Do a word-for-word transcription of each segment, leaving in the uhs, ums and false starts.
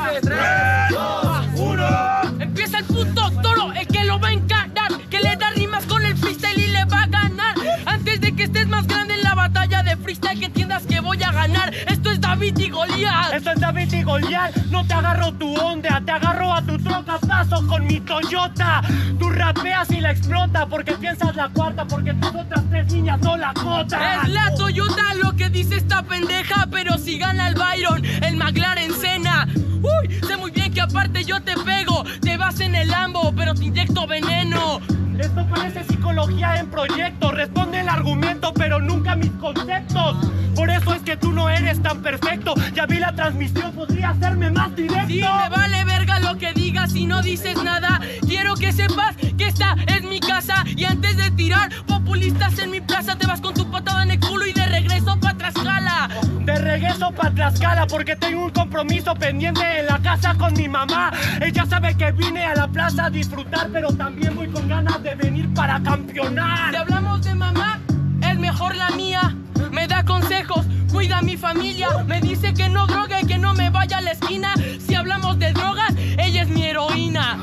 tres, dos, uno. Empieza el puto toro, el que lo va a encarar, que le da rimas con el freestyle y le va a ganar. Antes de que estés más grande en la batalla de freestyle, que entiendas que voy a ganar. Esto es David y Goliat. Esto es David y Goliat. No te agarro tu onda, te agarro a tu troca. Paso con mi Toyota. Tú rapeas y la explota porque piensas la cuarta, porque tus otras tres niñas no la cotan. Es la Toyota lo que dice esta pendeja, pero si gana el Byron, el McLaren Senna. Uy, sé muy bien que aparte yo te pego. Te vas en el Lambo, pero te inyecto veneno. Esto parece psicología en proyecto. Responde el argumento, pero nunca mis conceptos. Por eso es que tú no eres tan perfecto. Ya vi la transmisión, podría hacerme más directo. Sí, me vale verga lo que digas y no dices nada. Quiero que sepas que esta es mi casa. Y antes de tirar populistas en mi plaza, te vas con tu patada en el culo y de regreso pa' Tlaxcala. De regreso pa' Tlaxcala porque tengo un compromiso pendiente en la casa con mi mamá. Ella sabe que vine a la plaza a disfrutar, pero también voy con ganas de venir para campeonar. Si hablamos de mamá, es mejor la mía. Me da consejos, cuida a mi familia. Me dice que no drogue, que no me vaya a la esquina. Si hablamos de drogas, ella es mi heroína.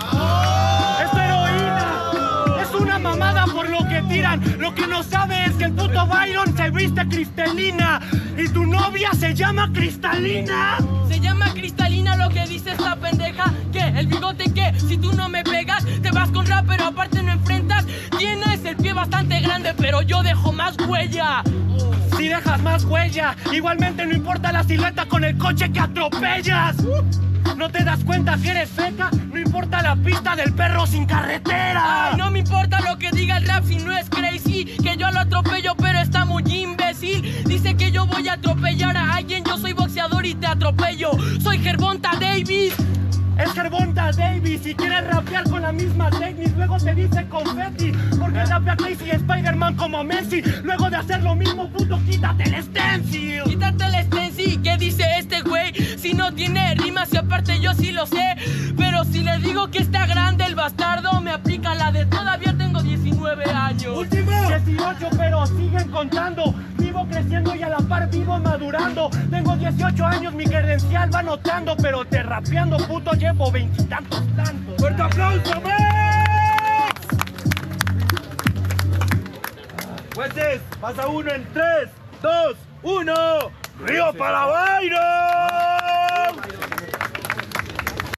¡Es tu heroína! Es una mamada por lo que tiran. Lo que no sabe es que el puto Byron se viste cristalina. Y tu novia se llama Cristalina. Se llama Cristalina lo que dice esta pendeja. Que el bigote que si tú no me pegas, te vas con rap, pero aparte no enfrentas. Tienes el pie bastante grande, pero yo dejo más huella. Si dejas más huella, igualmente no importa la silueta con el coche que atropellas. ¿No te das cuenta que eres feca? No importa la pista del perro sin carretera. Ay, no me importa lo que diga el rap si no es crazy. Que yo lo atropello pero está muy imbécil. Dice que yo voy a atropellar a alguien. Yo soy boxeador y te atropello. Soy Gervonta Davis. Es Gervonta Davis y quieres rapear con la misma técnica. Luego te dice confetti porque rapea Crazy Spider-Man como Messi. Luego de hacer lo mismo, puto, quítate el stencil. Quítate el stencil, ¿qué dice este güey? Si no tiene rimas y aparte yo sí lo sé. Pero si le digo que está grande el bastardo, me aplica la de todavía tengo diecinueve años. ¡Último! dieciocho, pero siguen contando. Vivo creciendo y a la par vivo madurando. Tengo dieciocho años, mi credencial va notando. Pero te rapeando, puto, llevo veintitantos tantos. ¡Fuerte aplauso, Mex! Jueces, pasa uno en tres, dos, uno. ¡Río para Byron!